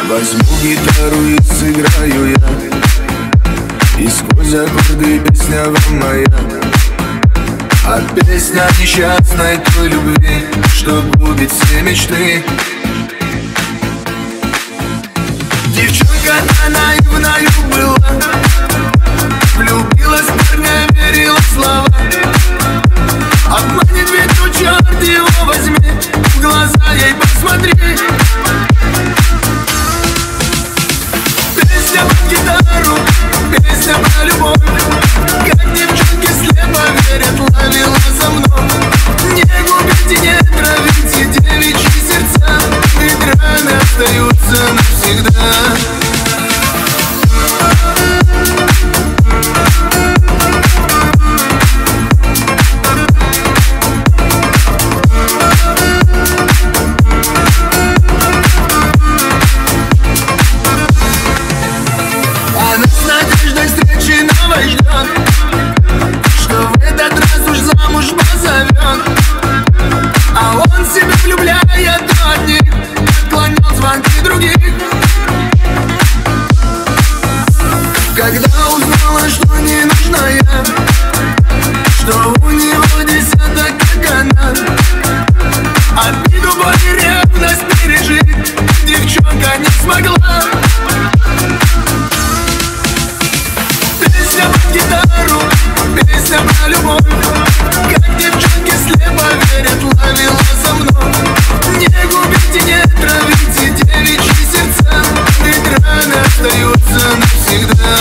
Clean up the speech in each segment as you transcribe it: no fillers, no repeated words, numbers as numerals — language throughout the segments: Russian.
Возьму гитару и сыграю я, и сквозь аккорды песня вам моя. А песня несчастной той любви, что губит все мечты. Девчонка, она наивною была, влюбилась в парня, верила в слова. Обманет ведь, ну черт его возьми, в глаза ей посмотри. Песня под гитару, песня про любовь. Как девчонки слепо верят, ловила за мной. Не губите, не травите девичьи сердца, ведь раны остаются навсегда. Она с надеждой встречи новой ждет, что в этот раз уж замуж позовет. А он в себя влюбляет одних, отклонял звонки других. Когда узнала, что не нужна я, что у него десяток, как она, обиду, боль и ревность пережить девчонка не смогла. Песня под гитару, песня про любовь. Как девчонки слепо верят, ловила за мной. Не губите, не травите девичьи сердца, ведь раны остаются навсегда.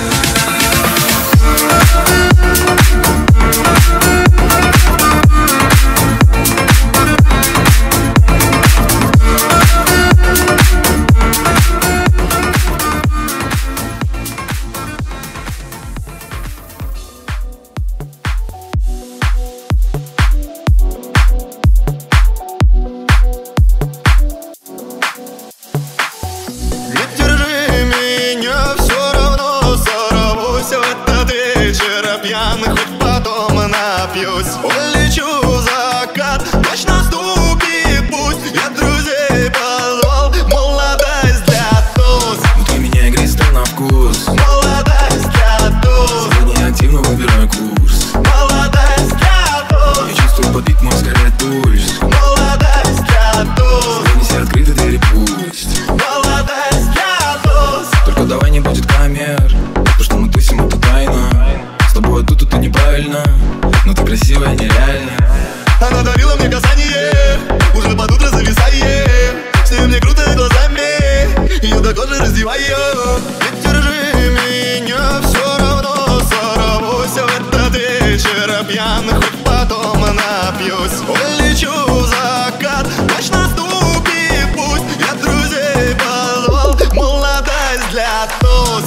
Хоть потом напьюсь, улечу в закат, ночь наступит, пусть я друзей позвал. Молодость для туз, внутри меня играет на вкус. молодость для туз, Сегодня активно выбираю курс. молодость для туз, Я чувствую под ритм ускоряет пульс. молодость для туз, Сегодня все открыты двери пусть. молодость для туз. Только давай не будет камер, то, что мы тусим, это тайна. С тобой тут это неправильно, но ты красивая, нереально. Она дарила мне касание, уже под утро зависает. С ней мне круто глазами, ее до кожи раздеваю. Ведь держи меня, все равно сорвусь в этот вечер пьяный, хоть потом напьюсь. Улечу в закат, ночь наступит, пусть я друзей позвал. Молодость для туз.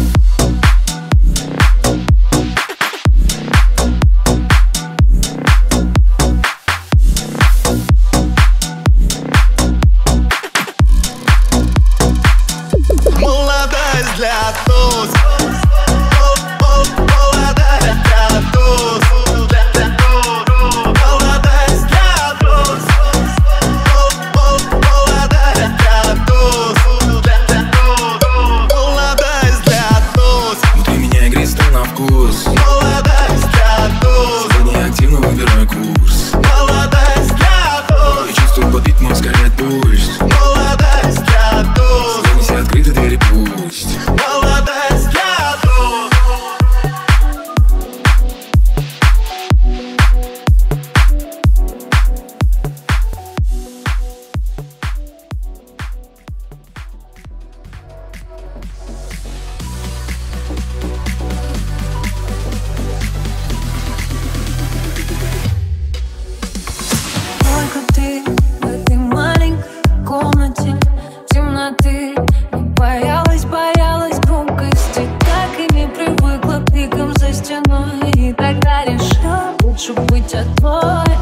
Молодость для туз. Молодость для туз. Молодость для туз. Молодость для туз. Молодость для туз. Внутри меня играет на вкус. Молодость для туз. Сегодня я активно выбираю курс. Молодость для туз. Я чувствую под ритм ускоряет пульс. Молодость для туз. Сегодня все открыты двери пусть. Молодость для туз. Только ты в этой маленькой комнате темноты. Не боялась громкости, так и не привыкла к крикам за стеной. И тогда решила лучше быть одной.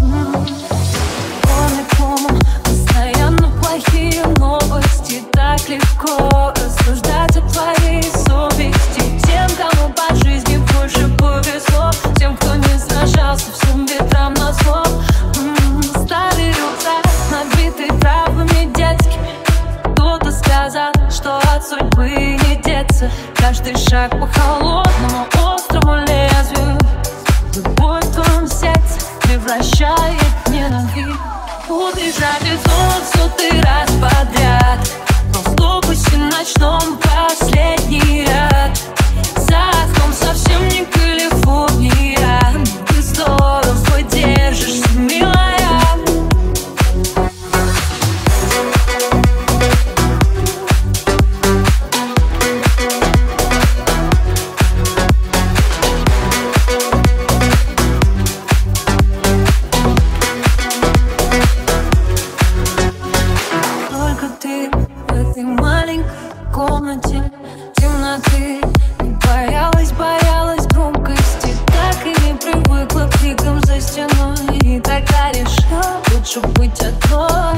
По-любому постоянно плохие новости. Так легко рассуждать о твоей совести. Тем, кому по жизни больше повезло, тем, кто не сражался всем ветрам назло. Старый рюкзак, набитый травами детскими. Кто-то сказал, хочу быть одной.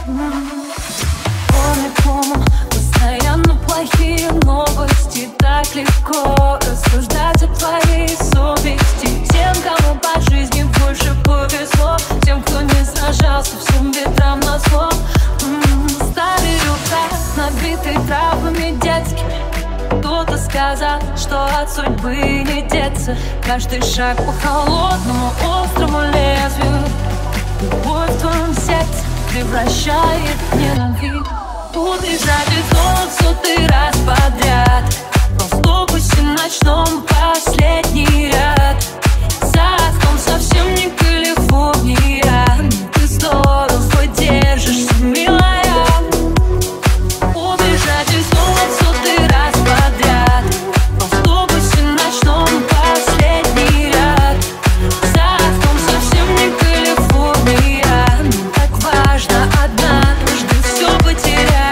По-моему, постоянно плохие новости. Так легко рассуждать о твоей совести. Тем, кому по жизни больше повезло, тем, кто не сражался всем ветрам назло. Старый рюкзак, набитый травмами детскими. Кто-то сказал, что от судьбы не деться. Каждый шаг по холодному, острому лезвию. Любовь в твоем сердце превращает в ненависть. Убежать из зон сотый раз подряд. В автобусе ночном последний ряд. За окном совсем не Калифорния. Ты здорово держишься, милая. Убежать из зон сотый раз подряд. В автобусе ночном последний ряд. За окном совсем не Калифорния. Так важно однажды все потерять.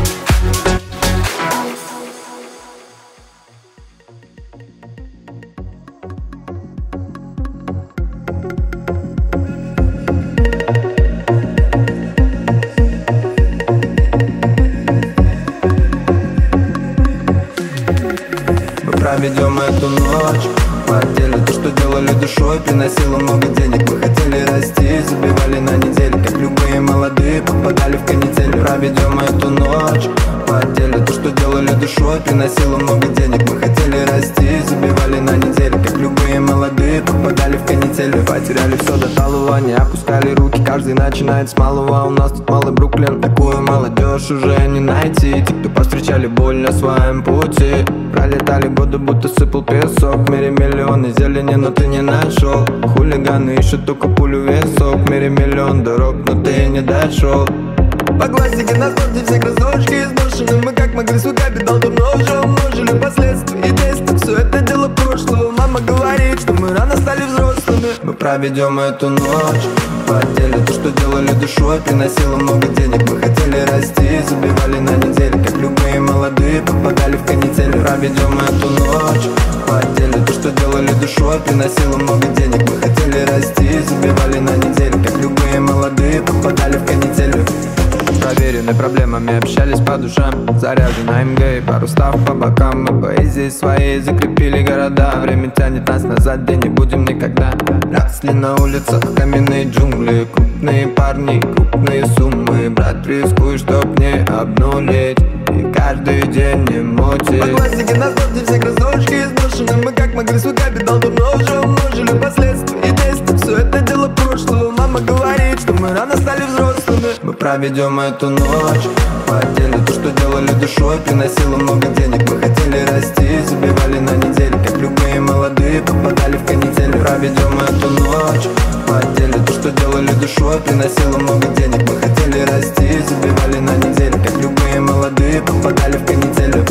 Проведем эту ночь по делу. То, что делали душой, приносило много денег. Мы хотели расти, забивали на неделю. Как любые молодые, попадали в канитель. Проведем эту ночь по делу. То, что делали душой, приносило много денег. Мы хотели расти, забивали на неделю. Как любые молодые, попадали в канитель. Потеряли все до талого, не опускали руки. Каждый начинает с малого, у нас тут малый Бруклин. Такую молодежь уже не найти. Те, кто повстречали боль на своем пути. Пролетали годы, будто сыпал песок. В мире миллионы зелени, но ты не нашел. Хулиганы ищут только пулю весок. В мире миллион дорог, но ты не дошел. По классике на спорте все кроссовочки изношены. Мы как могли, свой капитал давно уже умножили. Последствия и тесты, все это дело прошлого. Мама говорит, что мы рано стали взрослыми. Мы проведем эту ночь по делу. То, что делали душой, приносило много денег. Мы хотели расти, забивали на неделю. Как любые молодые, попадали в канитель. Проведем эту ночь по делу. То, что делали душой, приносило много денег. Мы хотели расти, забивали на неделю. Как любые молодые, попадали в канитель. Проверены проблемами, общались по душам. Заряжен АМГ и пару став по бокам. Мы поэзией своей закрепили города. Время тянет нас назад, где не будем никогда. Росли на улицах каменные джунгли. Крупные парни, крупные суммы. Брат, рискуй, чтоб не обнулить. И каждый день не мутить. По классике на спорте все кроссовочки изношены. Мы как могли, свой капитал давно уже умножили. Последствия и тесты, все это дело прошлого. Мама говорит, что мы рано стали взрослыми. Мы проведем эту ночь по делу. То, что делали душой, приносило много денег. Мы хотели расти, забивали на неделю. Как любые молодые, попадали в канитель. Проведем эту ночь по делу. То, что делали душой, приносило много денег. Мы хотели расти, забивали на неделю. Как любые молодые, попадали в канитель.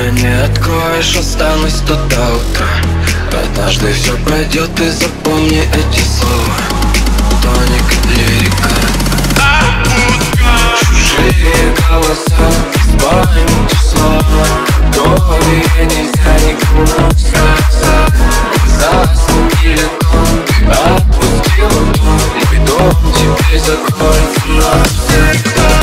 меня не откроешь, останусь тут до утра. Однажды все пройдет, и запомни эти слова. Тоник, лирика. Чужие голоса из памяти слова, которые нельзя никому сказать. Глаза сменили тон, ты отпустила дом. Мой дом теперь закроется навсегда.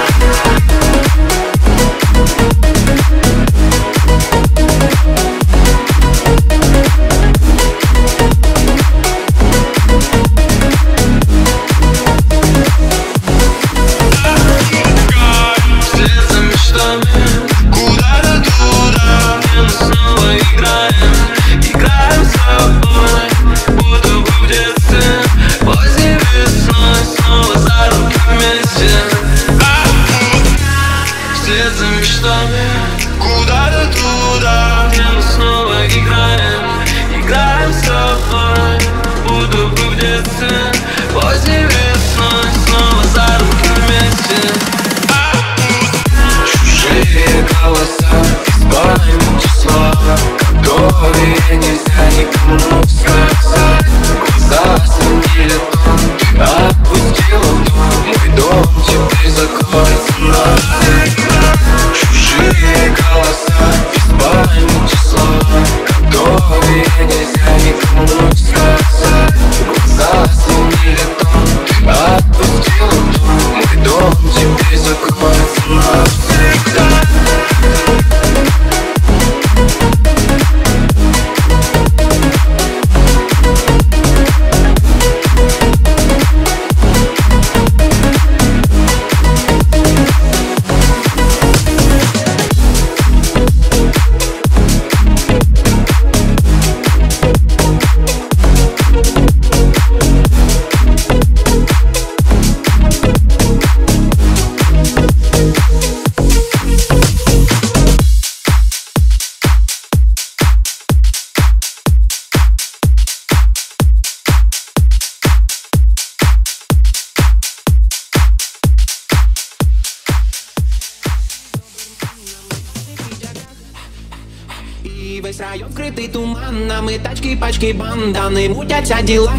Весь район вкрытый туманом, и тачки, пачки, банданы мутятся дела.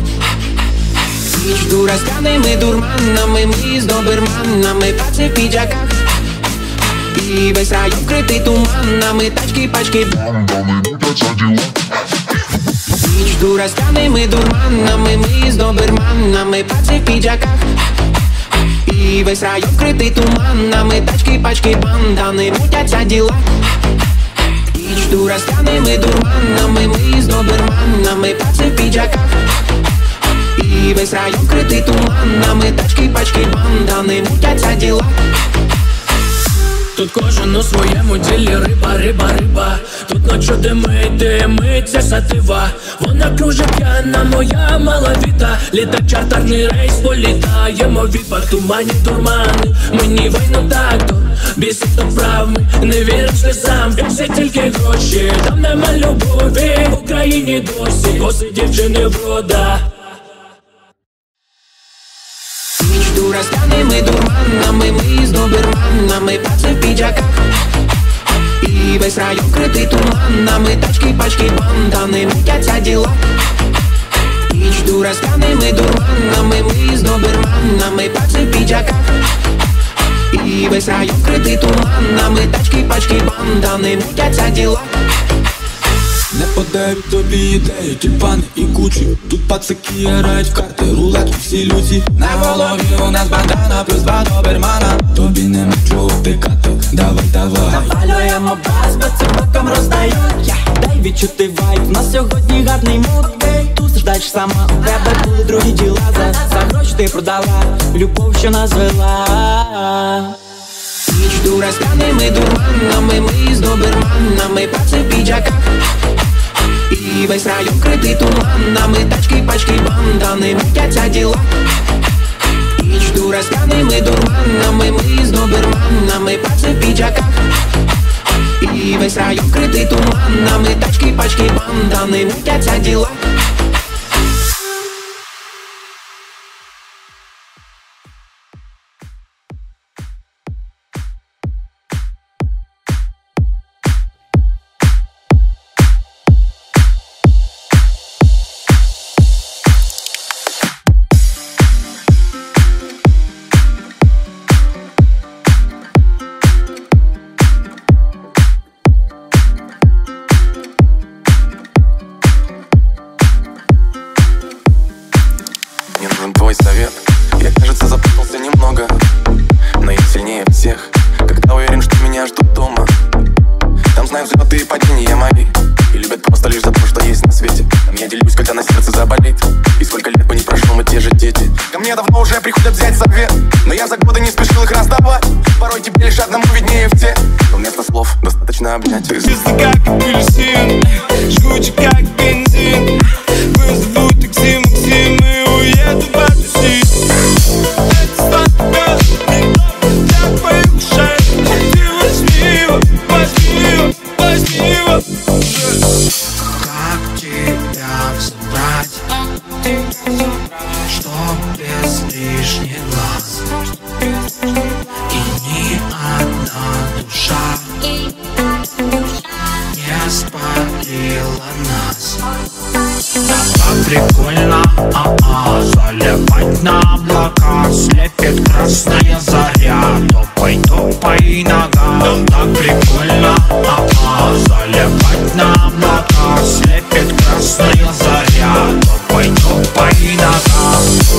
Между расканом и дурманом, и мы с доберманом, и пацы в пиджаках. И весь район вкрытый туманом, и тачки, пачки, банданы мутятся дела. Между расканом и дурманом, и мы с доберманом, и пацы в пиджаках. И весь район вкрытый туманом, и тачки, пачки, банданы мутятся дела. Между расканом и дурманом, и мы с доберманом, и пацы в пиджаках. И весь район крытый туманом, и тачки, пачки, банданы мутятся дела. Тут кожен у своєму ділі риба, риба, риба. Тут ночу димиться сатива. Вона кружить п'яна, моя маловіта. Літак чартерний рейс, політаємо в віпах. Тумані, дурмани, мені війну так-то. Бісить то правми, не віриш сльозам. Все тільки гроші, там нема любові. В Україні досі коси дівчини врода. Между расканом и дурманом, и мы с доберманом, и пацы в пиджаках. И весь район крытый туманом, и тачки, пачки, банданы мутятся дела. Между расканом и дурманом, и мы с доберманом, и пацы в пиджаках. И весь район крытый туманом, и тачки, пачки, банданы мутятся дела. Не подають тобі ідеї, тюльпани і кучі. Тут пацаки грають в карти, рулетки всі люті. На голові у нас бандана, плюс 2 добермана. Тобі нема чого втикати, давай, давай. Запалюємо бас, бацюбаком роздають. Дай відчути вайб, на сьогодні гарний муд. Тут страждаєш сама, у тебе були другі діла. За гроші ти продала любов, що нас вела. Между расканом и дурманом, и мы с доберманом, и пацы в пиджаках. И весь район крытый туманом, и тачки, пачки, банданы мутятся дела. Между расканом и дурманом, и мы с доберманом, и пацы в пиджаках. И весь район крытый туманом, и тачки, пачки, банданы мутятся дела. знают взлеты и падения мои. И любят просто лишь за то, что есть на свете. Я делюсь, когда на сердце заболит. И сколько лет бы не прошло, мы те же дети. Ко мне давно уже приходят взять совет, но я за годы не спешил их раздавать. Порой тебе лишь одному виднее в те, но вместо слов достаточно обнять. Ты звезда как апельсин, жгучий как бензин. Вызову такси, Максим, и уеду потусить. Это сладко, не так твоих ушей. Ты возьми его, возьми его, возьми его. Как тебя забрать, чтоб без лишних глаз и ни одна душа не спалила нас. Так прикольно, заливать на облака. Слепит красная заря, топай нога. Так прикольно, заливать на облака. Слепит красная заря, топай нога.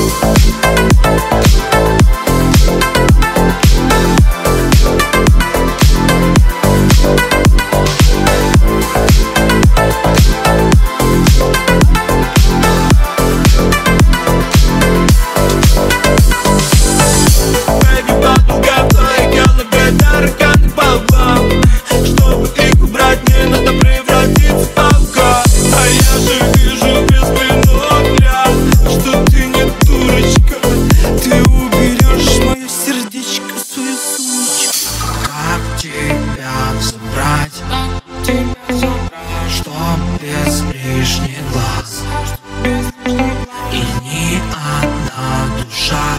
Чтобы их убрать, мне надо превратиться в алкоголь. А я же вижу без бинокля, что ты не дурочка. Ты уберешь мое сердечко в свою сумочку. Как тебя забрать, чтоб без лишних глаз и ни одна душа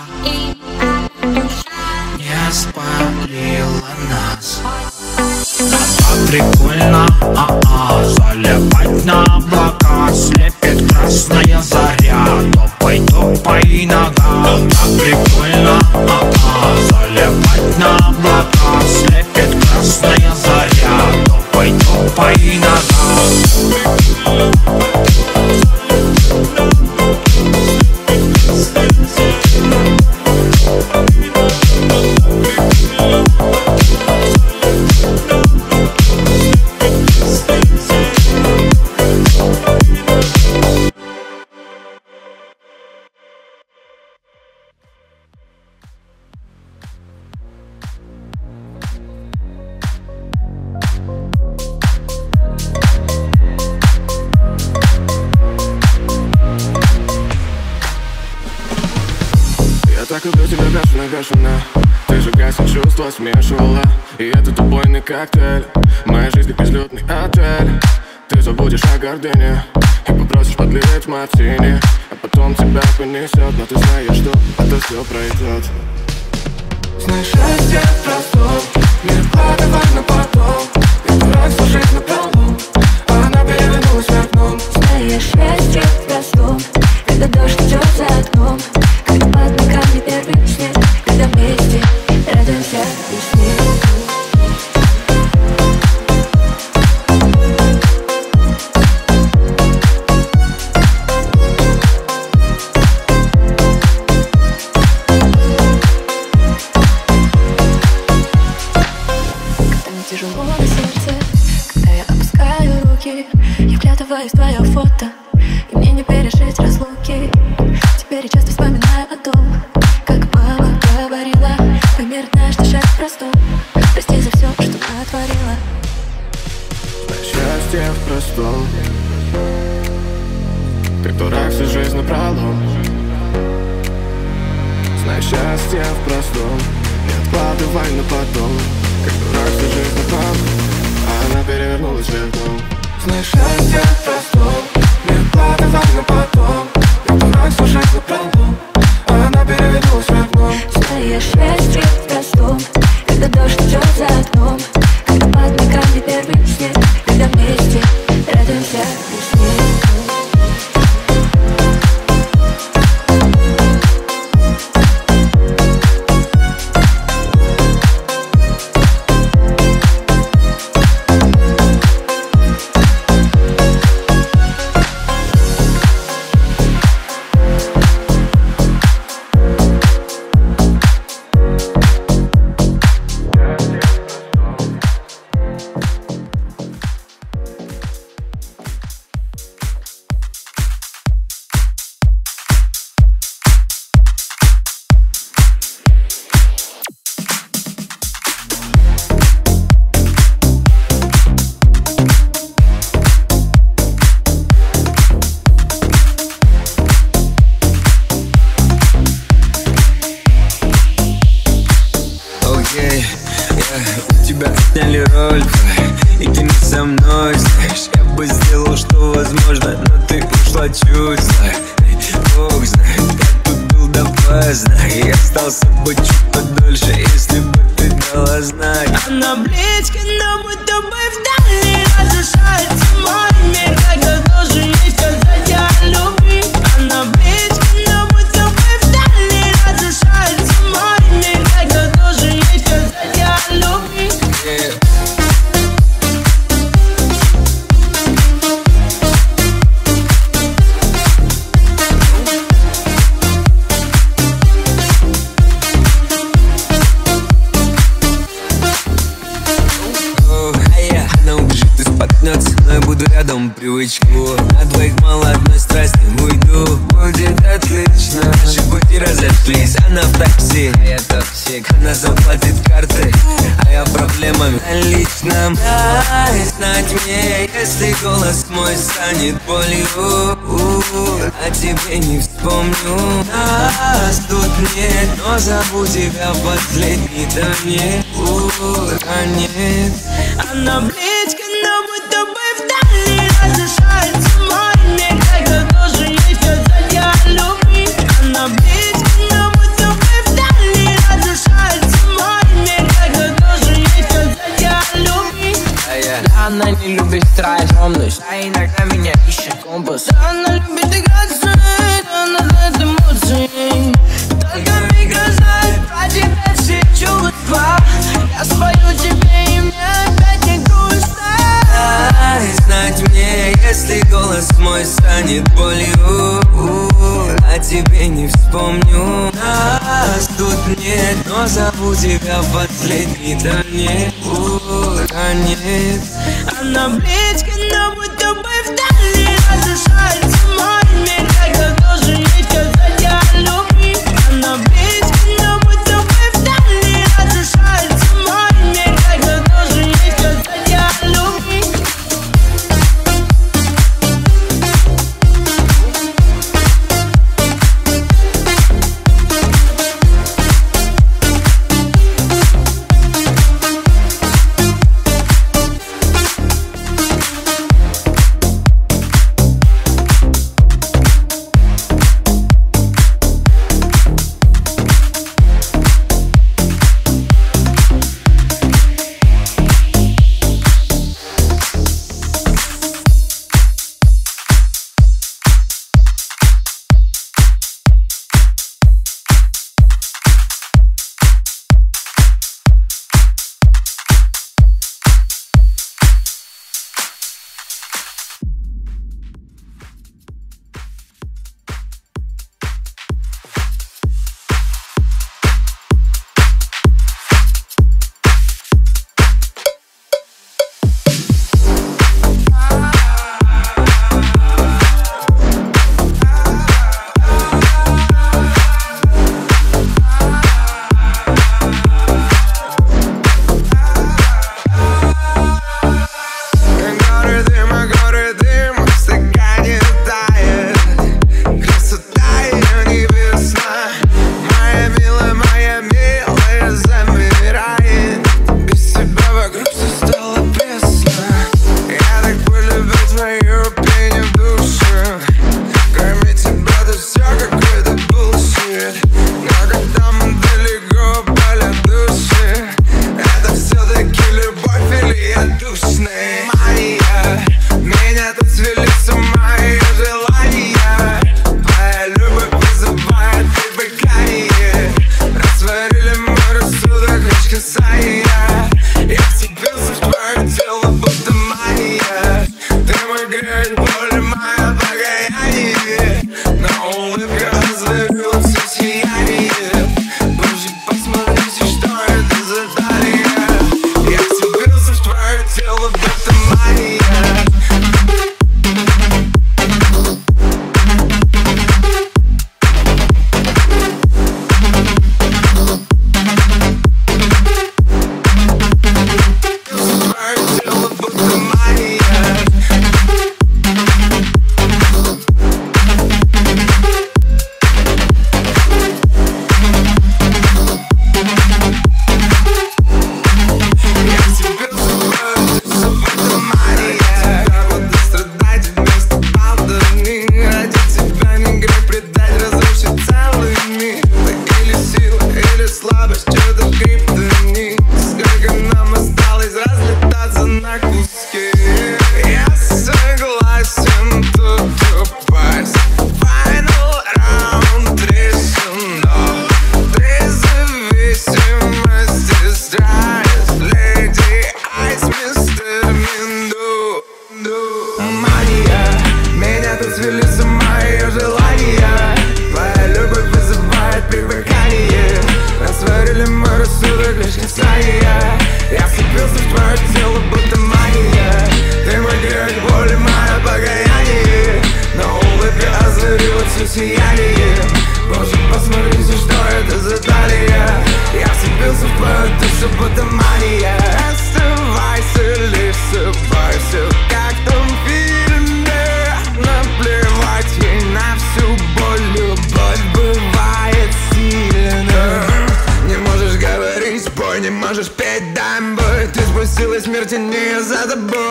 не спалила нас. Так прикольно, заливать на облака. Слепит красная заря, топай нога. Так прикольно, заливать на облака. Слепит красная заря, топай нога. Я так люблю тебя бешено. Ты же гасит чувства, смешивала. И этот убойный коктейль в моей жизни безлюдный отель. Ты забудешь о гордыне и попросишь подлить мартини, а потом тебя понесет. Но ты знаешь, что это все пройдет. Знаешь, счастье простом, не откладывай на потом. Я дурак, всю жизнь напролом, а она перевернулась в окном. Знаешь, счастье простом, когда дождь идет за окном, когда под ногами первый снег, когда вместе радуемся весне. Тяжело на сердце, когда я опускаю руки, я вглядываюсь в твое фото, и мне не пережить разлуки. Теперь я часто вспоминаю о том, как мама говорила: пойми, родная, что счастье простом, прости за все, что натворила. Счастье в простом, ты дурак, всю жизнь напролом. Знай, счастье в простом, не откладывай на потом. Как дурак, всю жизнь напролом, а она перевернулась вверх дном. Знай, счастье в простом, не откладывай на потом. Как дурак, всю жизнь напролом, а она перевернулась вверх дном. Знай, счастье в простом, когда дождь идет за окном, когда под ногами первый снег, когда вместе радуемся весне. грустно. Бог знает, я тут был допоздна и остался бы чуть подольше, если бы ты дала знать. Она близко, но будто бы вдали разрушается мой мир, когда должен ей сказать я люблю. Она близко, но будто бы вдали разрушается мой мир, когда должен ей сказать я люблю. Но я буду рядом, привычку. На двоих мало одной страсти, уйду. Будет отлично. Наши пути разошлись, она в такси, а я токсик. Она заплатит карты, а я проблемами на личном. Дай знать мне, если голос мой станет болью. О тебе не вспомню. Нас тут нет, но зову тебя в последний-то нет. Нет. Она близко, но будто бы вдали разрушается мой мир, когда должен ей сказать я люблю. Она близко, но будто бы вдали разрушается мой мир, когда должен ей сказать я люблю. Она не любит страсть, а иногда меня ищет компас. Она любит играться, она знает эмоции. Только миг знает про тебя все чувства. Я спою тебе, и мне опять не грустно. Дай знать мне, если голос мой станет болью. О тебе не вспомню. Нас тут нет, но зову тебя в последний-то нет. Нет. Она близко, но будто бы вдали разрушается мой мир, когда должен ей сказать я люблю. Она близко, но будто бы вдали разрушается мой мир, когда должен ей сказать я люблю. Тело будто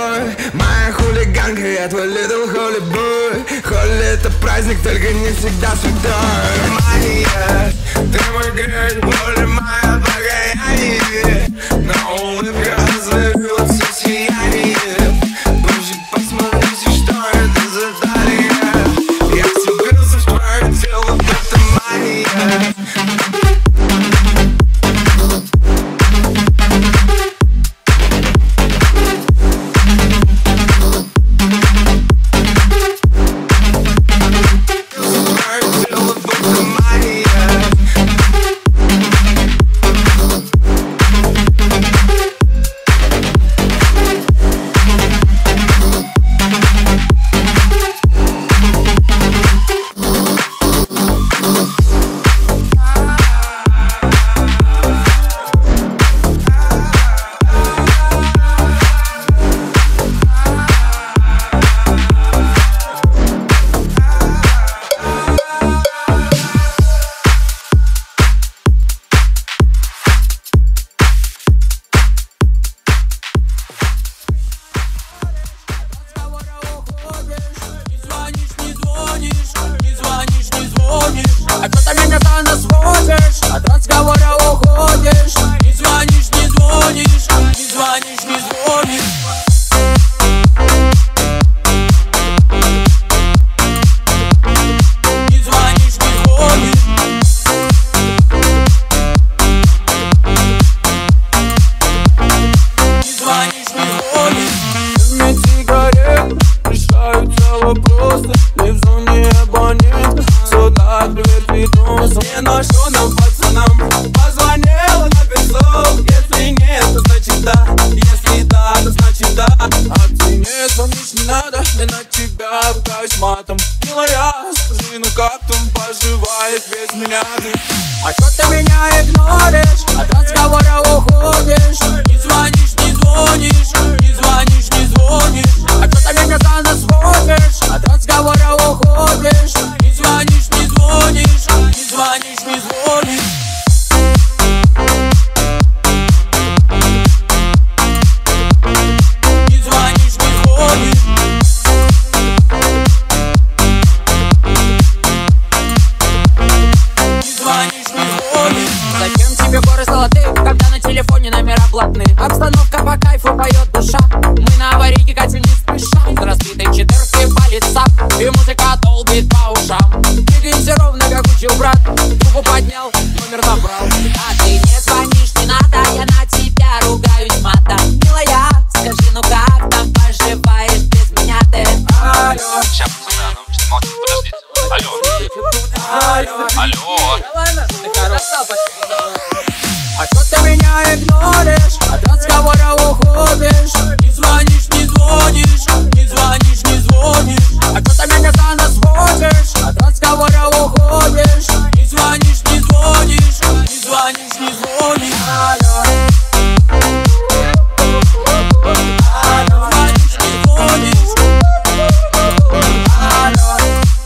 тобой. Моя хулиганка, я твой little holy boy. Холли это праздник, только не всегда святой. Моя, ты мой грех, воля моя покаяние. Но улыбка озарила все сияние. Позже посмотрите, что это за талия. Я вцепился в твое тело, это мания. А кто-то меня за нас водишь, от разговора уходишь. Не звонишь, не звонишь, не звонишь, не звонишь. Не звонишь, не звонишь. Не звонишь, не звонишь. Мне сигарет, решаются вопросы. Не в зоне абонента. Сюда привет видос. Не ношу нам пацанам. Позвонила, написал. Если нет, то значит да. Если да, то значит да. А ты не звонишь, не надо. Я на тебя ругаюсь матом. Милая, скажи, ну как там поживаешь без меня ты? А что ты меня игноришь? От разговора уходишь. Не звонишь, не звонишь. Не звонишь, не звонишь. А что ты меня за нас водишь? От разговора уходишь. Не звонишь, не звонишь. Не звонишь, не звонишь. Не звонишь, не звонишь. Не звонишь, не звонишь. Зачем тебе горы золотые, когда на телефоне номера блатные? Обстановка по кайфу, поет душа. Мы на аварийке катим не спеша. С разбитой четыркой по лицам. И музыка долбит по ушам. Двигаемся ровно, как учил брат. Трубку поднял, номер набрал. А ты не звонишь, не надо. Я на тебя ругаюсь матом. Милая, скажи, ну как там поживаешь без меня ты? Алло. Сейчас, пацаны, молчите, подождите. Алло. Алло. А что ты меня игноришь? От разговора уходишь. Не звонишь, не звонишь. Не звонишь, не звонишь. А что ты меня за нас водишь? От разговора уходишь. Не звонишь, не звонишь. Не звонишь, не звонишь. Алло. Алло. Звонишь, не звонишь. Алло.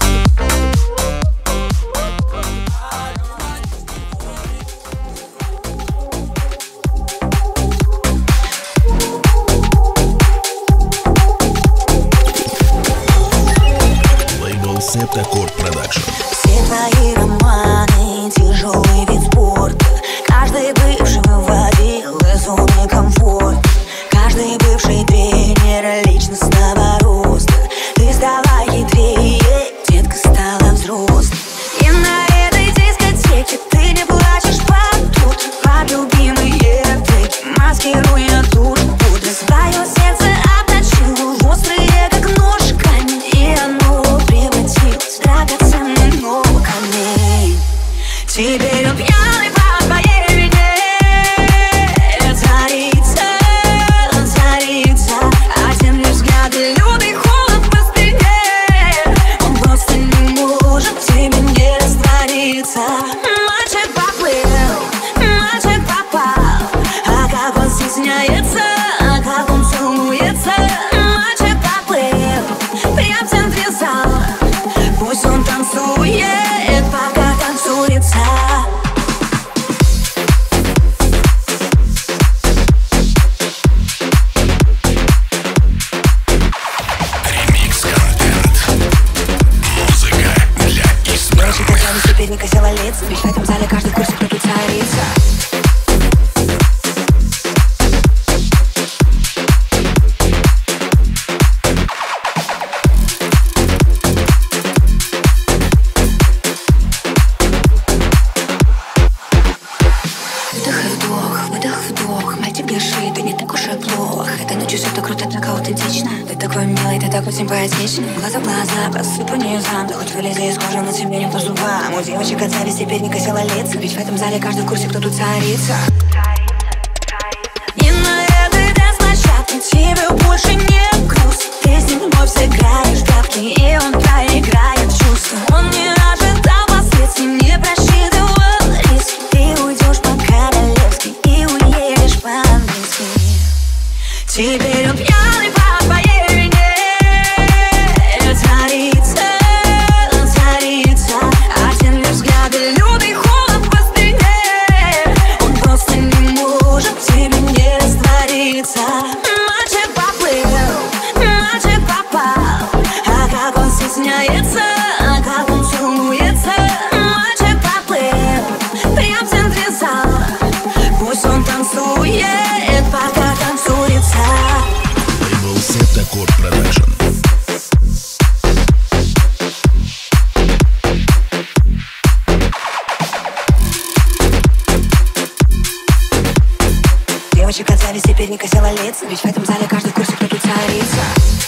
Септакорд Продакшн. Все твои романы, тяжелый вид спорта. Каждый бывший выводил из зоны комфорта. Каждый бывший тренер личностного роста. Ты стала хитрее, детка стала взрослой. И на этой дискотеке ты не плачешь под тут. Под любимые треки, маскируя тут пудры. Свое сердце обточил, острые как нож камень. И оно превратилось в драгоценный так аутентично. Ты такой милый, ты такой симпатичный. Глаза в глаза, посыпу низам. Да хоть вылези из кожи, но тебе не по зубам. У девочек от зависти теперь не косила лица. Ведь в этом зале каждый в курсе, кто тут царица. И на этой танцплощадке тебе больше не грустно. Ты с ним вновь сыграешь в прятки, и он проиграет чувства. Он не ожидал последствий, не просчитывал риски. Ты уйдешь по-королевски и уедешь по-английски. Теперь он пьяный по твоей вине. Царица, царица, один лишь взгляд и лютый холод по спине. Он просто не может тебе не раствориться. Мальчик поплыл, мальчик попал. А как он стесняется, а как он целуется. Мальчик поплыл, прям в центре зала. Пусть он танцует, пока танцуется. Лейбл Септакорд Продакшн. Девочек от зависти теперь не косила лица. Ведь в этом зале каждый в курсе, кто тут царица.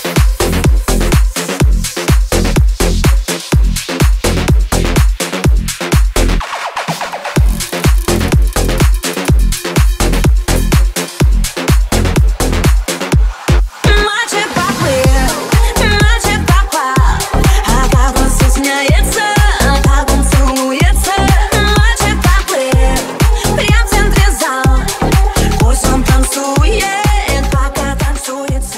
Мальчик поплыл, мальчик попал. А как он стесняется, а как он целуется. Мальчик поплыл, прям в центре зала. Пусть он танцует, пока танцуется.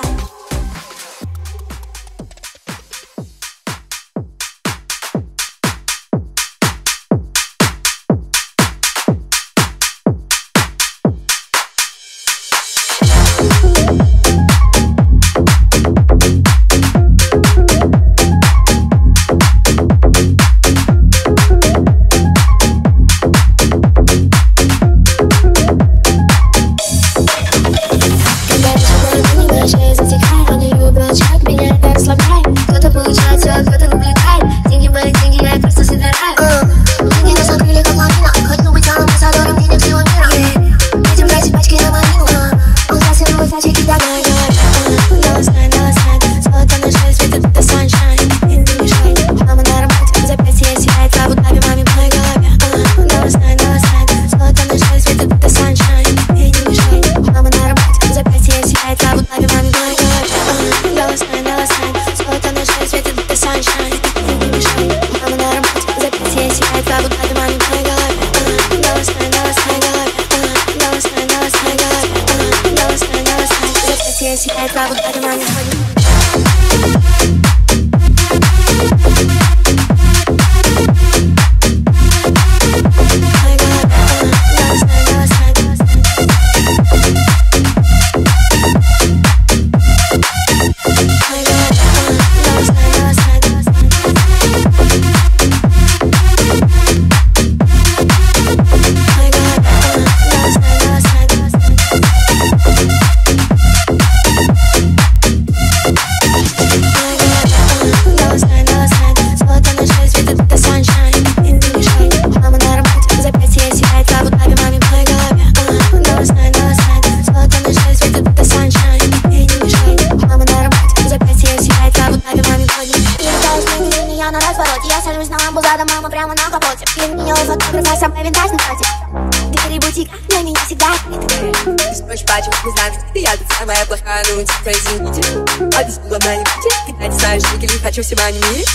Хочу все маленькие,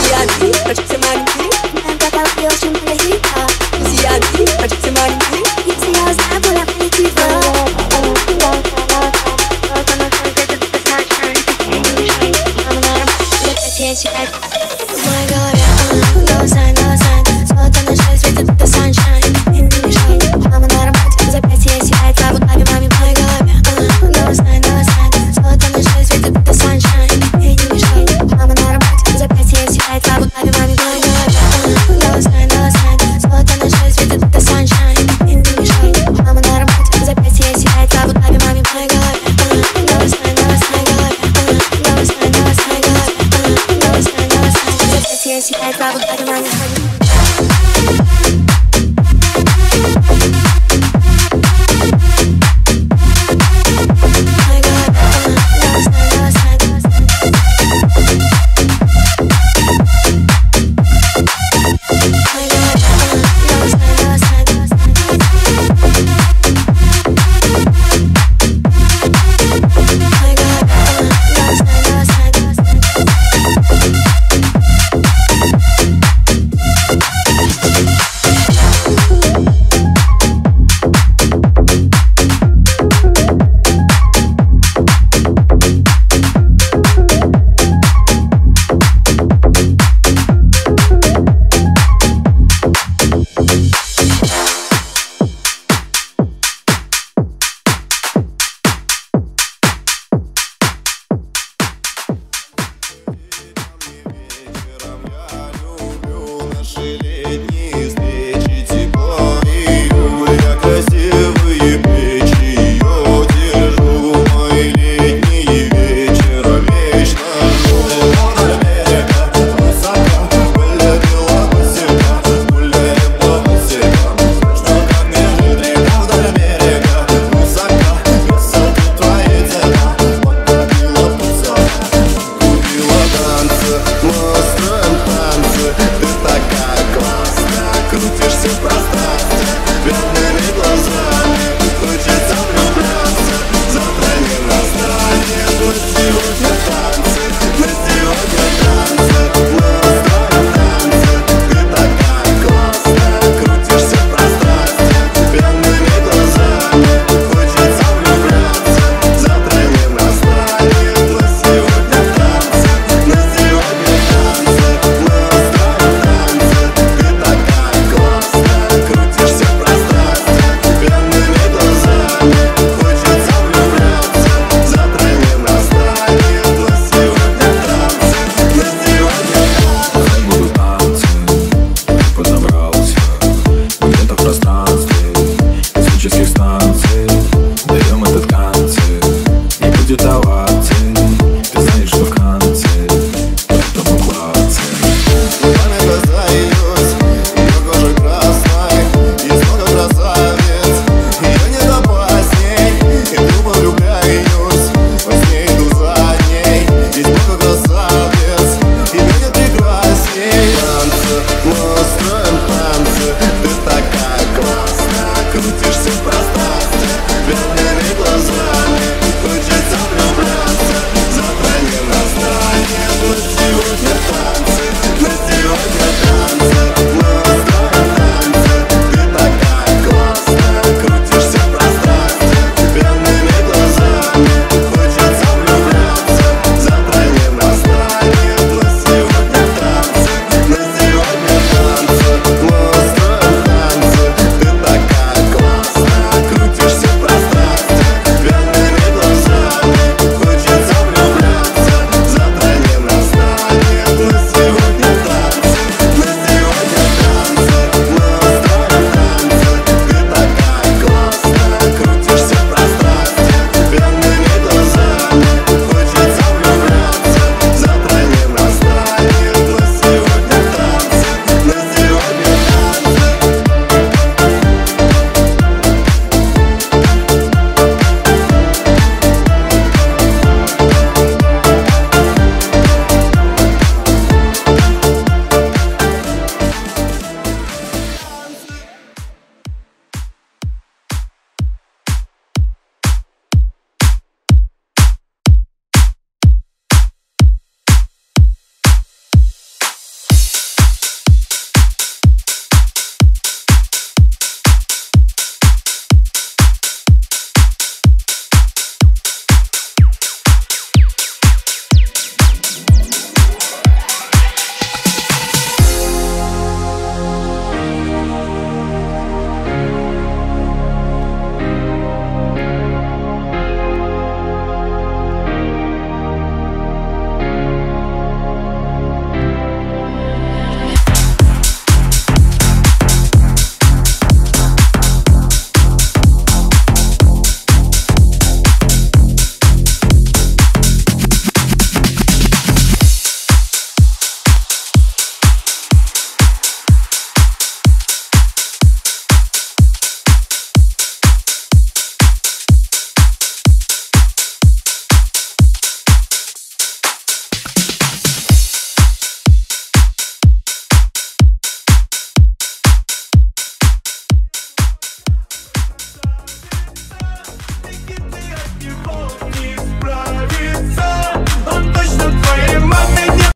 я хочу все маленькие. Я хочу все маленькие. Если я знаю, куда полетит. В моей голове голоса, голоса. Золото на шее светит, это sunshine. И не мешай, мама на работе, запястье сияет, в Абу-Даби, маме в моей голове. Голоса, голоса. Золото на шее светит, это sunshine. И не мешай, мама на работе, запястье сияет, в Абу-Даби, маме в моей голове. Голоса, голоса. Золото на шее светит, это sunshine. И не мешай, мама на работе, запястье сияет, в Абу-Даби, маме в моей голове. Голоса, голоса, голоса. Голоса, голоса, голоса. Голоса, голоса. Запястье сияет, в Абу-Даби, маме.